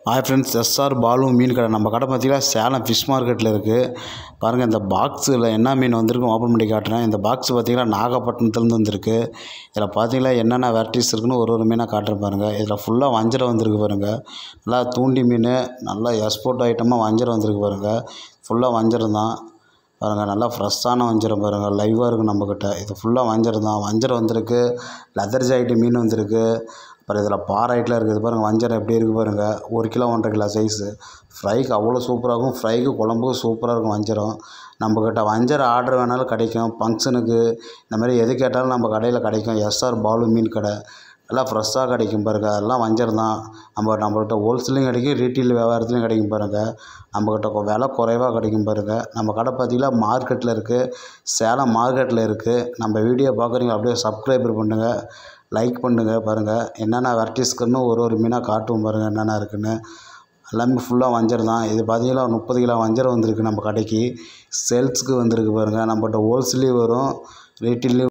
Hi friends, S R Balu மீன் கடை. நம்ம கடை பார்த்தீங்கன்னா சேலம் ஃபிஷ் மார்க்கெட்டில் இருக்குது. பாருங்கள், இந்த பாக்ஸில் என்ன மீன் வந்திருக்கு ஓப்பன் பண்ணி காட்டுறேன். இந்த பாக்ஸ் பார்த்தீங்கன்னா நாகப்பட்டினத்துலேருந்து வந்திருக்கு. இதில் பார்த்தீங்கன்னா என்னென்ன வெரைட்டிஸ் இருக்குன்னு ஒரு மீனாக காட்டுறேன் பாருங்கள். இதில் ஃபுல்லாக வஞ்சரம் வந்திருக்கு பாருங்கள். நல்லா தூண்டி மீன், நல்லா எக்ஸ்போர்ட் ஐட்டமாக வஞ்சரம் வந்திருக்கு பாருங்கள். ஃபுல்லாக வஞ்சரம் தான் பாருங்கள். நல்லா ஃப்ரெஷ்ஷான வஞ்சரம் பாருங்கள், லைவாக இருக்குது நம்மக்கிட்ட. இது ஃபுல்லாக வஞ்சரம் தான். வஞ்சரம் வந்திருக்கு, லெதர் ஜாயிட்டு மீன் வந்திருக்கு. அப்புறம் இதில் பாறை ஐட்டில் இருக்குது பாருங்கள். வஞ்சரம் எப்படி இருக்குது பாருங்கள். 1 கிலோ 1.5 கிலோ சைஸு. ஃப்ரைக்கு அவ்வளோ சூப்பராக இருக்கும். ஃப்ரைக்கு குழம்புக்கு சூப்பராக இருக்கும் வஞ்சரம். நம்மக்கிட்ட வஞ்சரம் ஆர்டர் வேணாலும் கிடைக்கும். ஃபங்க்ஷனுக்கு இந்த மாதிரி எது கேட்டாலும் நம்ம கடையில் கிடைக்கும். எஸ்ஆர் பாலு மீன் கடை. நல்லா ஃப்ரெஷ்ஷாக கிடைக்கும் பாருங்கள். அதெல்லாம் வஞ்சரம் தான். நம்மக்கிட்ட ஹோல்சேலையும் கிடைக்கும், ரீட்டெயில் வியாபாரத்துலையும் கிடைக்கும் பாருங்கள். நம்மக்கிட்ட விலை குறைவாக கிடைக்கும் பாருங்கள். நம்ம கடை பார்த்திங்கன்னா மார்க்கெட்டில் இருக்குது, சேலம் மார்க்கெட்டில் இருக்குது. நம்ம வீடியோ பார்க்குறீங்க அப்படியே சப்ஸ்கிரைபர் பண்ணுங்கள், லைக் பண்ணுங்கள். பாருங்கள் என்னென்ன வெரைட்டிஸ்க்குன்னு ஒரு மீனாக காட்டுவோம் பாருங்கள் என்னென்ன இருக்குதுன்னு. எல்லாமே ஃபுல்லாக வஞ்சரம் தான். இது பார்த்தீங்கன்னா 30 கிலோ வஞ்சரம் வந்திருக்கு நம்ம கடைக்கு. சேல்ஸுக்கு வந்திருக்கு பாருங்கள். நம்மகிட்ட ஹோல்சேலையும் வரும், ரீட்டெயிலையும்